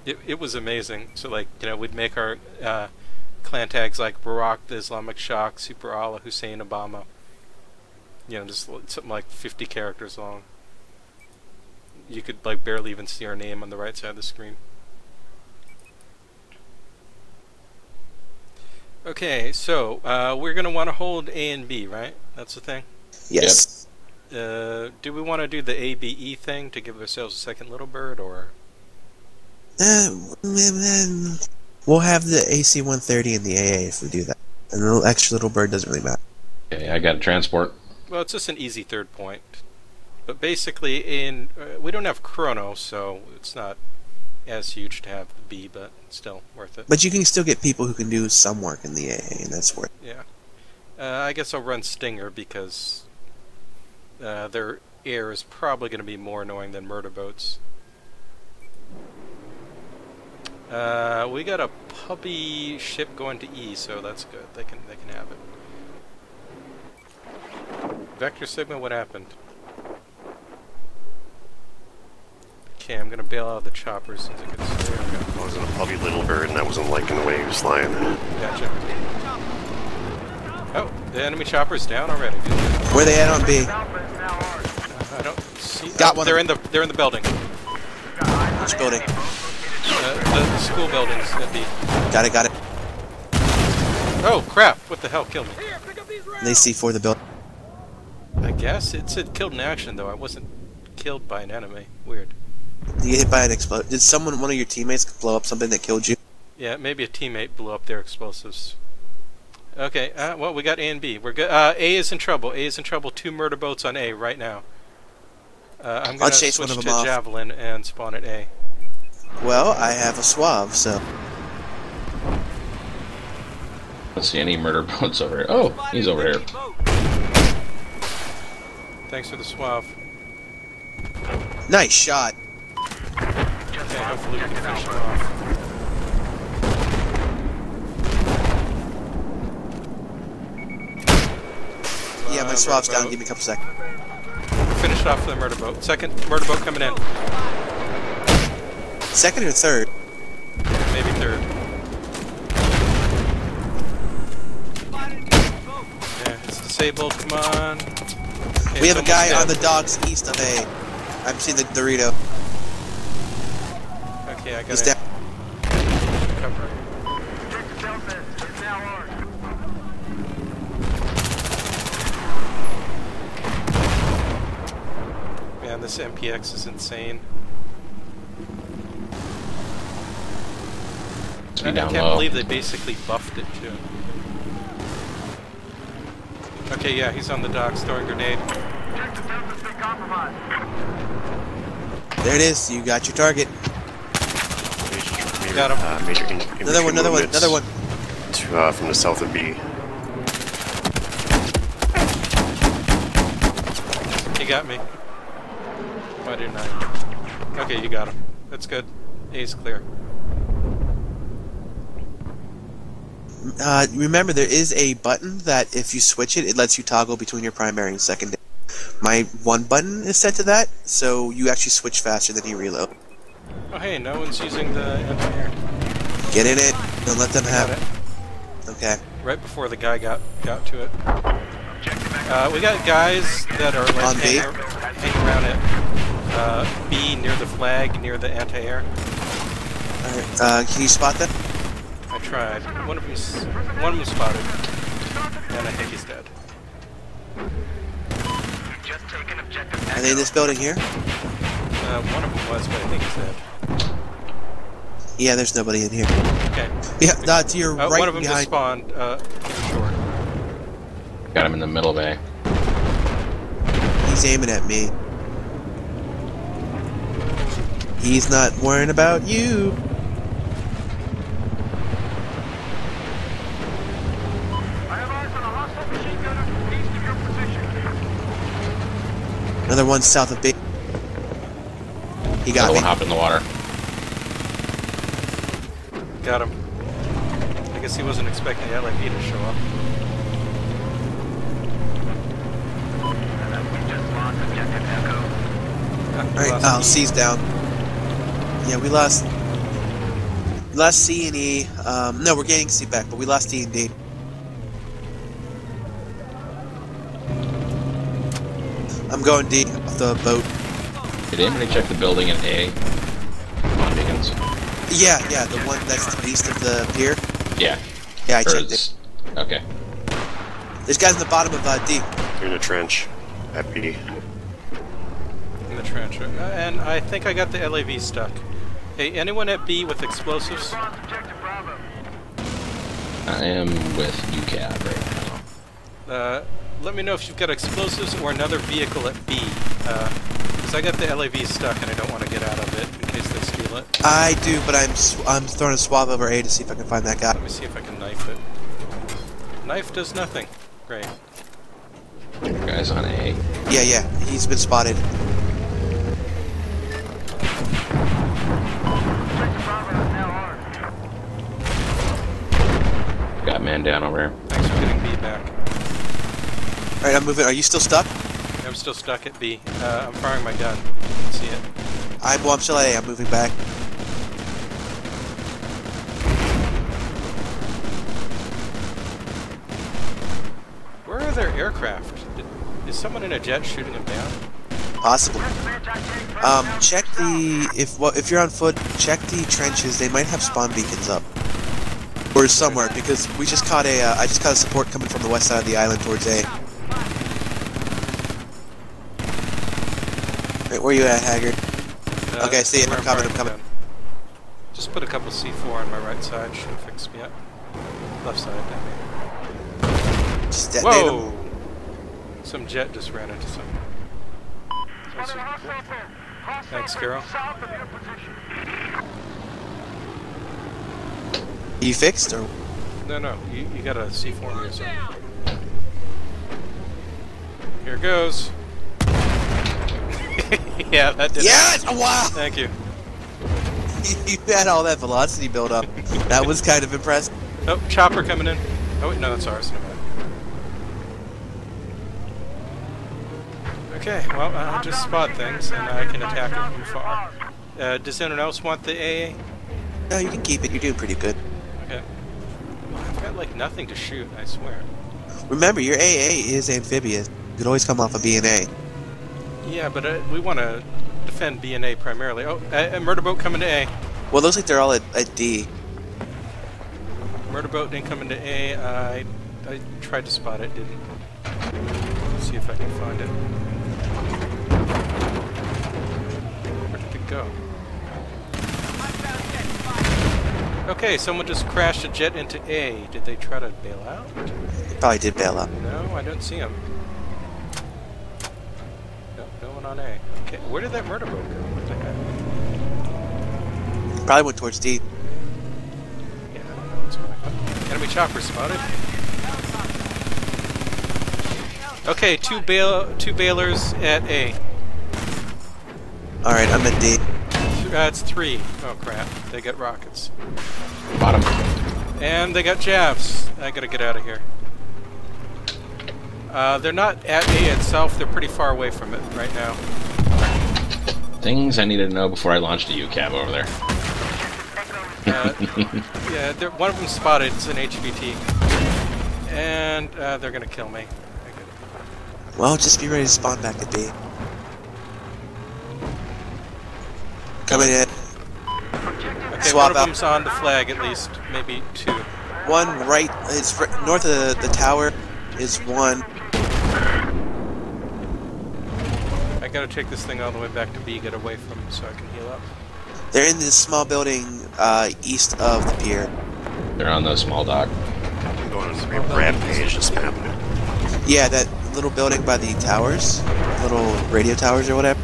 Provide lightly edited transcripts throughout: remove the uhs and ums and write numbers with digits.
It was amazing. So like, we'd make our clan tags like Barack the Islamic Shock, Super Allah, Hussein Obama. Just something like 50 characters long. You could like barely even see our name on the right side of the screen. Okay, so we're gonna want to hold A and B, right? That's the thing. Yes. Yep. Do we want to do the ABE thing to give ourselves a second little bird, or? We'll have the AC-130 and the AA if we do that. And the little extra little bird doesn't really matter. Okay, I got a transport. Well, it's just an easy third point. But basically, we don't have Chrono, so it's not as huge to have the B, but still worth it. But you can still get people who can do some work in the AA, and that's worth it. Yeah. I guess I'll run Stinger because their air is probably going to be more annoying than murder boats. We got a puppy ship going to E, so that's good. They can have it. Vector Sigma, what happened? Okay, I'm gonna bail out the choppers since it gets there. I wasn't a puppy little bird, and I wasn't liking the way he was flying. Gotcha. Oh, the enemy chopper's down already. Where they at on B? I don't see. Got one. They're in the building. Which building? The school buildings at B. Got it. Oh crap! What the hell killed me? They C4 the building. I guess it said killed in action though. I wasn't killed by an enemy. Weird. Did you get hit by an explosive? Did one of your teammates blow up something that killed you? Yeah, maybe a teammate blew up their explosives. Okay, well, we got A and B. We're good. A is in trouble. A is in trouble. 2 murder boats on A right now. I'm going to chase switch one of to them off. Javelin and spawn at A. Well, I have a Suave, so... Let's see any murder boats over here. Oh, he's over here. Thanks for the Suave. Nice shot. Okay, hopefully we can finish him off. Yeah, my Suave's down. Give me a couple seconds. Finished off the murder boat. Second murder boat coming in. Second or third? Maybe third. Yeah, it's disabled. Come on. Okay, We have a it's guy almost on the dead. docks east of A. I'm seeing the Dorito. Okay, I got He's it. down. Cover. Man, this MPX is insane. I Down can't low. believe they basically buffed it too. Okay, yeah, he's on the docks throwing grenade. There it is. You got your target. Got him. Major Another one. To, from the south of B. He got me. Why didn't I? Okay, you got him. That's good. A's clear. Remember, there is a button that if you switch it, it lets you toggle between your primary and secondary. My one button is set to that, so you actually switch faster than you reload. Oh hey, no one's using the anti-air. Get in it. Don't let them have Got it. Okay. Right before the guy got to it. We got guys that are like On B? hanging around at B near the flag, near the anti-air. Alright, can you spot them? I tried. One of them spotted, and I think he's dead. Are they in this building here? One of them was, but I think he's dead. Yeah, there's nobody in here. Okay. Yeah, to your right one of them just behind. spawned. Short. Got him in the middle bay. He's aiming at me. He's not worrying about you. Another one south of B. He got Another me. one hopped in the water. Got him. I guess he wasn't expecting the LAV to show up. Alright, C's down. Yeah, we lost. lost C and E. No, we're gaining C back, but we lost D and D. I'm going D off the boat. Did anybody check the building in A? On Dickens. Yeah, the one that's to the east of the pier. Yeah. Yeah, I Or checked it. is- Okay. There's guys in the bottom of D. You're in a trench at B. In the trench. And I think I got the LAV stuck. Hey, anyone at B with explosives? I am with UCAB right now. Let me know if you've got explosives or another vehicle at B. Because I got the LAV stuck and I don't want to get out of it in case they steal it. I do, but I'm throwing a swab over A to see if I can find that guy. Let me see if I can knife it. Knife does nothing. Great. Guys on A. Yeah, he's been spotted. Got man down over here. Thanks for getting B back. Alright, I'm moving. Are you still stuck? I'm still stuck at B. I'm firing my gun. You can see it. I'm still at A. I'm moving back. Where are their aircraft? Is someone in a jet shooting them down? Possible. Check the if you're on foot, check the trenches. They might have spawn beacons up, or somewhere, because we just caught I just caught a support coming from the west side of the island towards A. Right, where you at, Haggard? Okay, see it. where I'm coming. firing the gun. Just put a couple C4 on my right side. Should fix me up. Left side, I mean. Just detonate 'em. Whoa! Some jet just ran into some. Thanks, Carol. You fixed or? No, you got a C4 me or something. Here goes. Yeah, that did it. Yes! Oh, wow! Thank you. You had all that velocity build up. That was kind of impressive. Oh, chopper coming in. Oh, wait, no, that's ours. Never mind. Okay, well, I'll just spot things, and I can attack it from far. Does anyone else want the AA? No, you can keep it. You're doing pretty good. Okay. Well, I've got, like, nothing to shoot, I swear. Remember, your AA is amphibious. You could always come off a B and A. Yeah, but we want to defend B and A primarily. Oh, a murder boat coming to A. Well, it looks like they're all at D. Murder boat didn't come into A. I tried to spot it, didn't. Let's see if I can find it. Where did it go? Okay, someone just crashed a jet into A. Did they try to bail out? They probably did bail out. No, I don't see him. No one on A. Okay, where did that murder boat go? What the heck? Probably went towards D. Yeah, I don't know what's going on. Enemy chopper spotted. Okay, two bailers at A. Alright, I'm at D. It's 3. Oh crap, they got rockets. Bottom. And they got jabs. I gotta get out of here. They're not at A itself, they're pretty far away from it right now. Things I needed to know before I launched a UCAB over there. Yeah, one of them spotted, it's an HVT. And they're gonna kill me. Well, just be ready to spawn back at B. Coming in. Okay, Swap one of out. them's on the flag at least, maybe 2. One right, it's north of the tower is one. I gotta take this thing all the way back to B, get away from him so I can heal up. They're in this small building east of the pier. They're on the small dock. I'm going on a rampage this map. Yeah, that little building by the towers, little radio towers or whatever.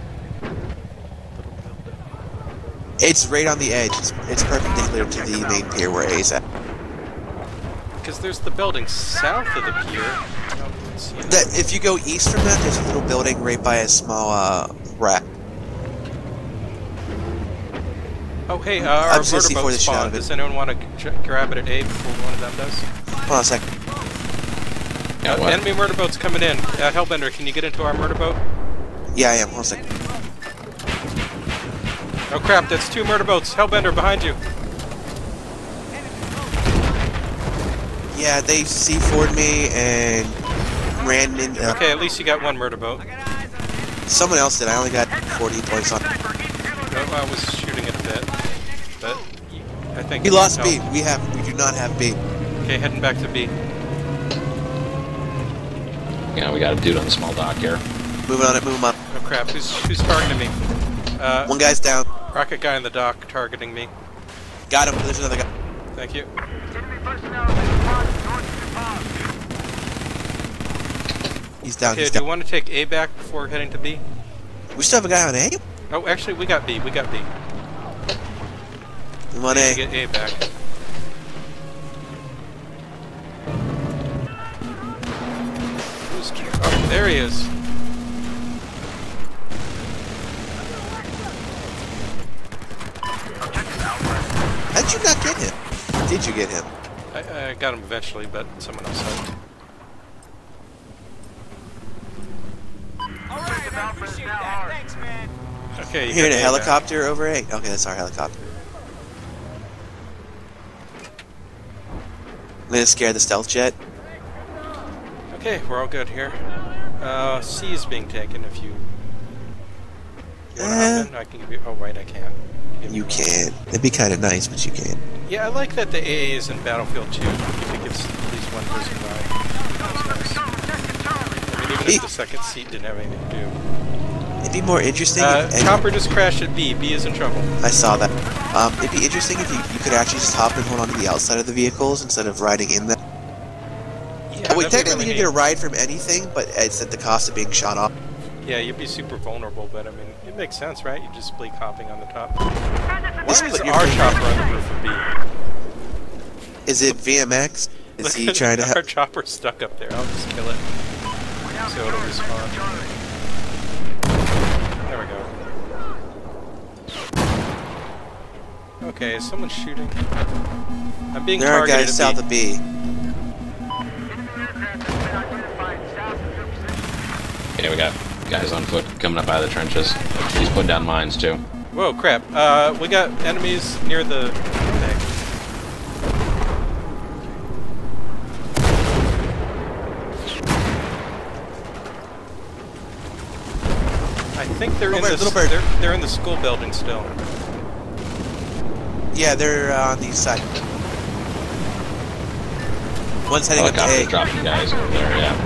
It's right on the edge. It's perpendicular to the main pier where A's at. Because there's the building south of the pier. I don't see it. That if you go east from that, there's a little building right by a small rack. Oh, hey, I'm our just gonna murder see for boat the shot spawned. of it. Does anyone want to grab it at A before one of them does? Hold on a second. Yeah, what? Enemy murder boat's coming in. Hellbender, can you get into our murder boat? Yeah, I am. Hold on a second. Oh crap, that's 2 murder boats. Hellbender, behind you. Yeah, they C4'd me and ran in. Okay, at least you got one murder boat. Someone else did. I only got 40 points on. No, I was shooting it a bit, but I think We lost B. help. We do not have B. Okay, heading back to B. Yeah, we got a dude on the small dock here. Moving on it. Moving on. Oh crap! Who's targeting me? One guy's down. Rocket guy on the dock targeting me. Got him. There's another guy. Thank you. He's down. Okay, He's do you down. want to take A back before heading to B? We still have a guy on A. Oh, actually, we got B. We got B. I'm on We need A. to get A back. Oh, there he is. How'd you not get him? Did you get him? I got him eventually, but someone else helped. Alright, I appreciate that. Thanks, man. Okay, you Hearing got a A helicopter over A. Okay, that's our helicopter. I'm gonna scare the stealth jet. back. Okay, we're all good here. C is being taken. If you want to hop in, I can give you. Oh, wait, I can't. Give You me- can. It'd be kind of nice, but you can't. Yeah, I like that the AA is in Battlefield 2. It gives at least one person ride. That's nice. I mean, even if the second seat didn't have anything to do. It'd be more interesting. If Chopper just crashed at B. B is in trouble. I saw that. It'd be interesting if you could actually just hop and hold onto the outside of the vehicles instead of riding in them. Yeah, Oh, wait, that'd be technically really you get a neat. ride from anything, but it's at the cost of being shot off. Yeah, you'd be super vulnerable, but I mean, it makes sense, right? You just split hopping on the top. Why is Split your our fingers. chopper on the roof of B? Is it VMX? Is Look he at trying to our have... chopper stuck up there. I'll just kill it. So it'll respawn. There we go. Okay, is someone shooting? I'm being There are targeted guys at south B. of B. Yeah, we got guys on foot coming up out of the trenches. He's putting down mines too. Whoa, crap. We got enemies near the thing. I think they're in Little bird, the little bird. they're in the school building still. Yeah, they're on the east side. One's heading up to Helicopter's A. dropping guys over there, yeah.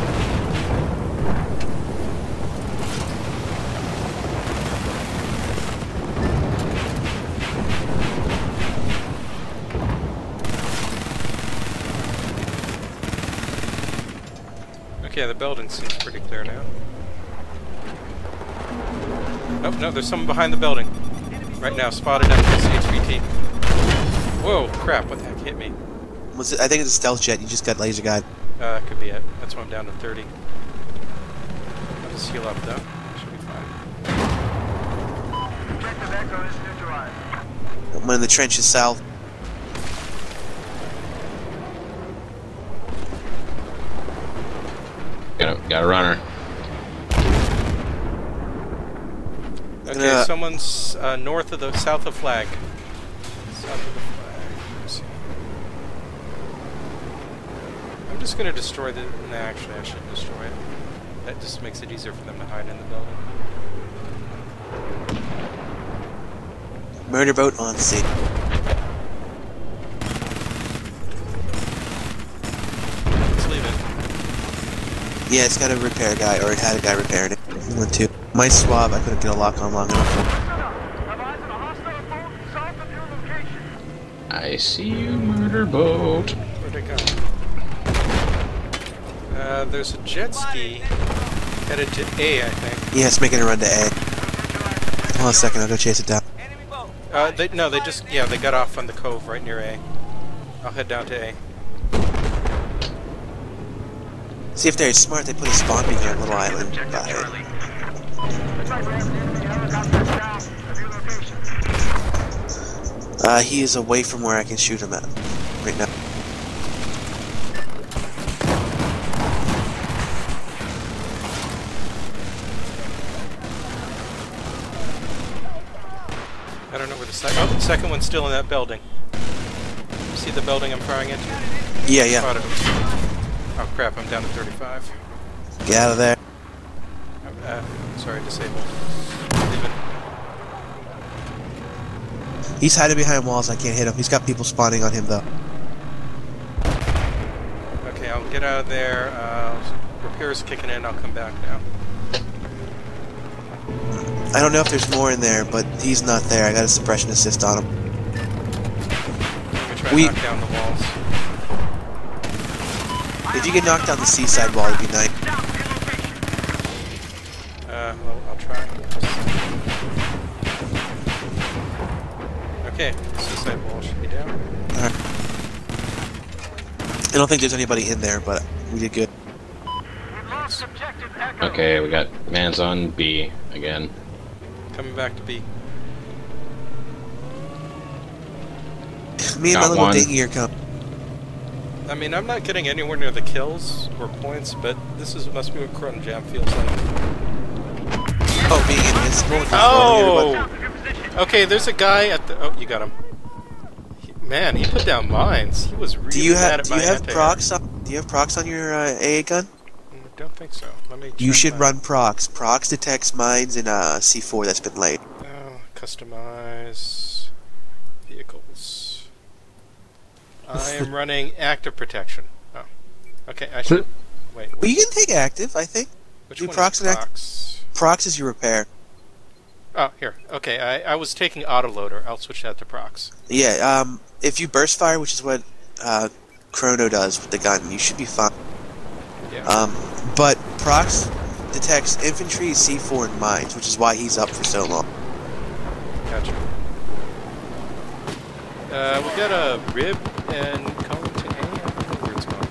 Okay, the building seems pretty clear now. Oh, no, there's someone behind the building. Right now, spotted at this HVT. Whoa, crap, what the heck hit me? Was it, I think it's a stealth jet. You just got laser guy. Could be it. That's why I'm down to 30. I'll just heal up though. Should be fine. One in the trenches south. Got a runner. Okay, Yeah. someone's south of flag. South of the flag. Let's see. I'm just gonna destroy the. Nah, actually, I shouldn't destroy it. That just makes it easier for them to hide in the building. Murder boat on scene. Let's leave it. Yeah, it's got a repair guy, or it had a guy repairing it. He went to. My swab, I couldn't get a lock on long enough. I see you, murder boat. Where'd it go? There's a jet ski headed to A, I think. Yeah, it's making a run to A. Hold on a second, I'll go chase it down. They got off on the cove right near A. I'll head down to A. See if they're smart, they put a spawn beacon on a little island by it. He is away from where I can shoot him at right now. I don't know where the second one's still in that building. See the building I'm firing into? Yeah, yeah. Spotted him. Oh crap, I'm down to 35. Get out of there. Sorry, disabled. Leaving. He's hiding behind walls. I can't hit him. He's got people spawning on him, though. Okay, I'll get out of there. Repairs kicking in. I'll come back now. I don't know if there's more in there, but he's not there. I got a suppression assist on him. Let me try to knock down the walls. If you get knocked down the seaside wall, it'd be nice. Well, I'll try. Okay, seaside wall should be down. Alright. I don't think there's anybody in there, but we did good. Okay, we got Vans on B again. Coming back to B. Me and my Got little one. dinghy are coming. I mean, I'm not getting anywhere near the kills or points, but this must be what Croton Jam feels like. Oh, being invincible. Oh! Okay, there's a guy at the... Oh, you got him. Man, he put down mines. He was really Do you mad have at my anti-air. procs on? Do you have procs on your AA gun? I don't think so. Let me. You check should my- run procs. Procs detects mines in C4 that's been laid. Customize vehicles. I am running active protection. Oh, okay. I should wait. Well, you can take active, I think. Which do one procs is and procs? Procs is your repair. Oh, here. Okay, I was taking autoloader. I'll switch that to procs. Yeah. If you burst fire, which is what Chrono does with the gun, you should be fine. Yeah. But procs detects infantry, C4, and mines, which is why he's up for so long. Gotcha. We got a rib and going to A. I don't know where it's going.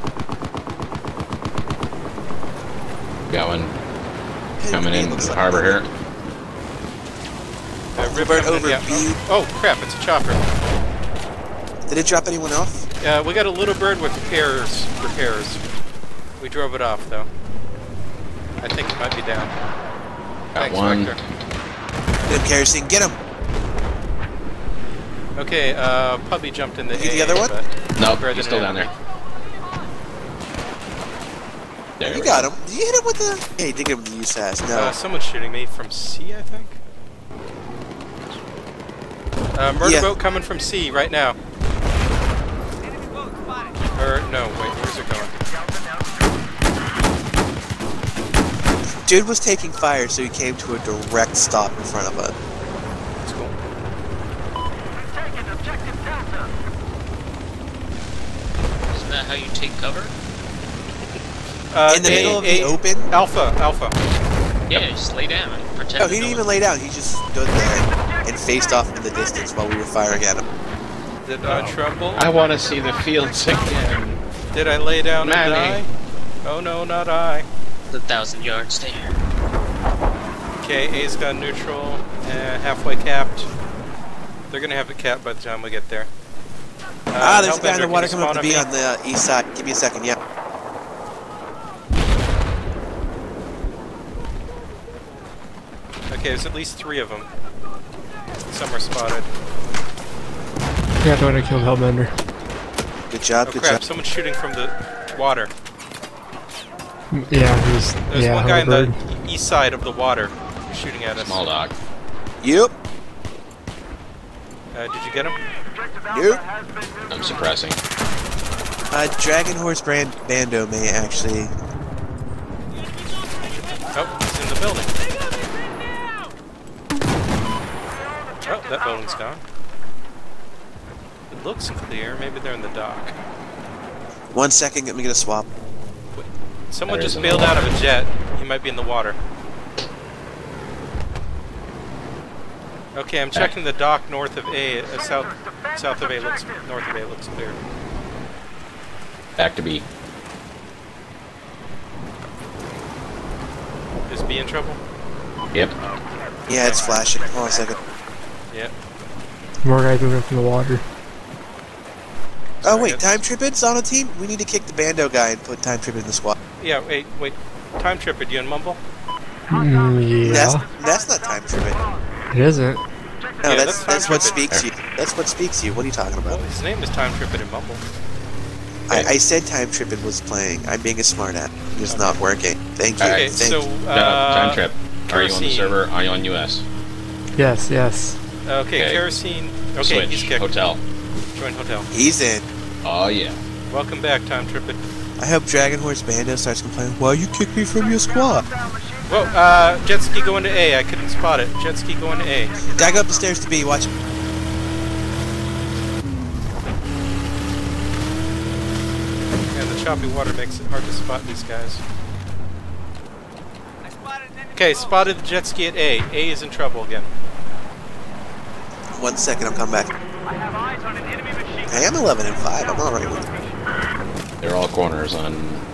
Got one coming in the harbor here. Rib Bird coming in, over yeah. B. Oh crap! It's a chopper. Did it drop anyone off? We got a little bird with repairs. We drove it off though. I think it might be down. Got Thanks, one. Vector. Get him, Kerosene. Get him! Okay, Puppy jumped in the Did you A. get the other one? but Nope, Brandon he's still had down there. There You we got go. him. Did you hit him with the... Yeah, you did get him with the USAS. No. Someone's shooting me from C, I think. Murder Yeah. boat coming from C right now. Or no, wait, where's it going? Dude was taking fire, so he came to a direct stop in front of us. That's cool. Isn't that how you take cover? In the middle of the open? Alpha. Yeah, just lay down and pretend. Oh, he didn't even lay down. He just stood there and faced off in the distance while we were firing at him. Did I tremble? I want to see the fields again. Did I lay down and Manny. die? Oh no, not I. The 1,000-yard stare. Okay, A's got neutral, halfway capped. They're gonna have it capped by the time we get there. There's a guy in Hellbender, the water can you coming up to spawn B on on the east side. Give me a second, yeah. Okay, there's at least 3 of them. Some are spotted. Yeah, I thought I killed Hellbender. Good job, Oh good crap, job. someone's shooting from the water. Yeah, he's... There's yeah, one guy on Bird. the east side of the water shooting at us. Small dog. Yep. Did you get him? Yep. I'm suppressing. Dragon Horse Bando may actually... Oh, he's in the building. Oh, that building's gone. It looks clear. Maybe they're in the dock. 1 second, let me get a swap. Someone There just is in the bailed out of water. a jet. He might be in the water. Okay, I'm checking the dock north of A. South of A looks... North of A looks clear. Back to B. Is B in trouble? Yep. Yeah, it's flashing. Hold on a second. Yeah. More guys moving from the water. Oh Sorry, wait, it's- Time Trippid's on a team? We need to kick the Bando guy and put Time Trippid in the squad. Yeah, wait. Time Tripper, you and Mumble? Yeah. That's not Time Trippid. It isn't. No, Yeah, that's what Time Trippin'. speaks you. That's what speaks you. What are you talking Well, about? his name is Time Trippin' and Mumble. I said Time Trippin' was playing. I'm being a smartass. It's not working. Thank you. Okay, Thank so you. Time Trip. Are you on the Kerosene. server? Are you on US? Yes, yes. Okay, Okay. Kerosene. Okay, Switch. he's kicked. Hotel. Join hotel. He's in. Oh yeah. Welcome back, Time Trippin'. I hope Dragon Horse Bando starts complaining. Why you kicked me from your squad? Whoa, jet ski going to A. I couldn't spot it. Jet ski going to A. Dag up the stairs to B. Watch him. And the choppy water makes it hard to spot these guys. Okay, spotted the jet ski at A. A is in trouble again. 1 second, I'm coming back. I have eyes on an enemy machine. I am 11 and 5. I'm alright with it. They're all corners on.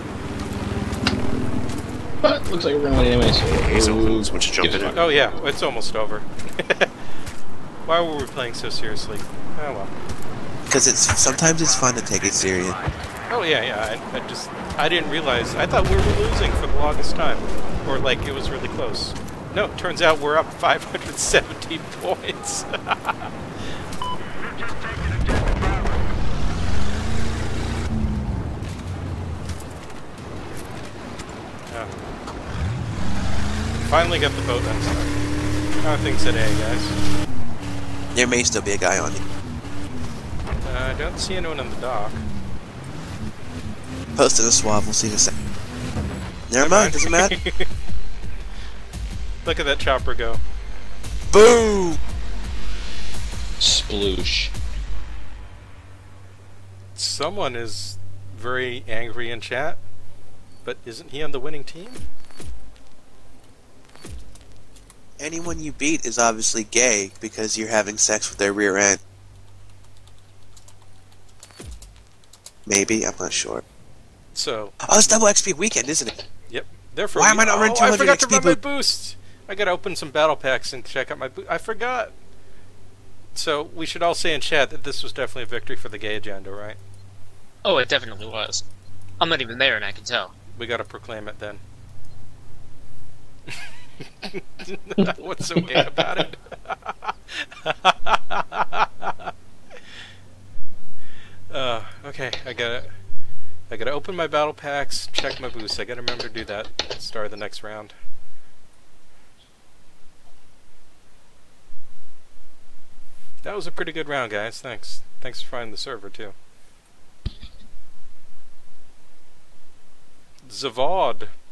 But looks like we're gonna win anyway. So He's open. Someone should jump Gives in a it. fuck. Oh yeah, it's almost over. Why were we playing so seriously? Oh well. Because sometimes it's fun to take it serious. Oh yeah. I didn't realize. I thought we were losing for the longest time, or like it was really close. No, it turns out we're up 570 points. Yeah. Finally got the boat unstuck. How are things at A, guys? There may still be a guy on you. I don't see anyone on the dock. Posted a swab. We'll see in a second. Never mind. Doesn't matter. Look at that chopper go. Boom! Sploosh. Someone is very angry in chat, but isn't he on the winning team? Anyone you beat is obviously gay because you're having sex with their rear end. Maybe, I'm not sure. So, Oh, it's double XP weekend, isn't it? yep. Therefore, Why am I not running I 200 forgot to XP run my boot? boost. I gotta open some battle packs and check out my boost. I forgot. So we should all say in chat that this was definitely a victory for the gay agenda, right? Oh, it definitely was. I'm not even there, and I can tell. We gotta proclaim it then. What's so gay about it? Okay, I gotta open my battle packs, check my boost. I gotta remember to do that at the start of the next round. That was a pretty good round, guys. Thanks. Thanks for finding the server too. Zavod.